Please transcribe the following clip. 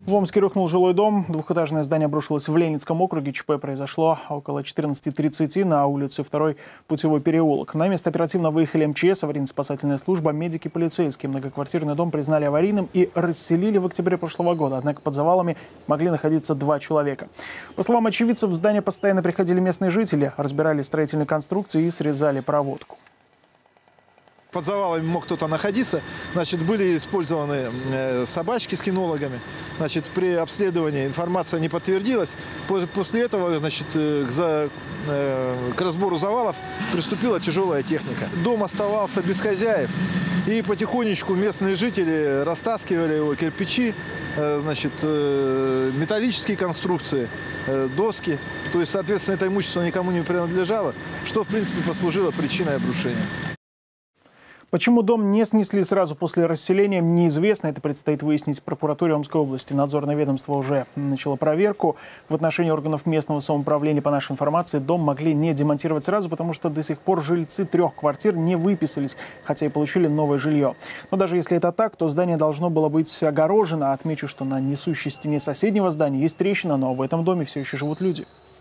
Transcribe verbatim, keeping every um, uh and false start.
В Омске рухнул жилой дом. Двухэтажное здание обрушилось в Ленинском округе. ЧП произошло около четырнадцати тридцати на улице второй Путевой переулок. На место оперативно выехали МЧС, аварийно-спасательная служба, медики, полицейские. Многоквартирный дом признали аварийным и расселили в октябре прошлого года. Однако под завалами могли находиться два человека. По словам очевидцев, в здание постоянно приходили местные жители, разбирали строительные конструкции и срезали проводку. Под завалами мог кто-то находиться. Значит, были использованы собачки с кинологами. Значит, при обследовании информация не подтвердилась. После этого, значит, к, за, к разбору завалов приступила тяжелая техника. Дом оставался без хозяев. И потихонечку местные жители растаскивали его кирпичи, значит, металлические конструкции, доски. То есть, соответственно, это имущество никому не принадлежало, что, в принципе, послужило причиной обрушения. Почему дом не снесли сразу после расселения, неизвестно. Это предстоит выяснить прокуратуре Омской области. Надзорное ведомство уже начало проверку. В отношении органов местного самоуправления, по нашей информации, дом могли не демонтировать сразу, потому что до сих пор жильцы трех квартир не выписались, хотя и получили новое жилье. Но даже если это так, то здание должно было быть огорожено. Отмечу, что на несущей стене соседнего здания есть трещина, но в этом доме все еще живут люди.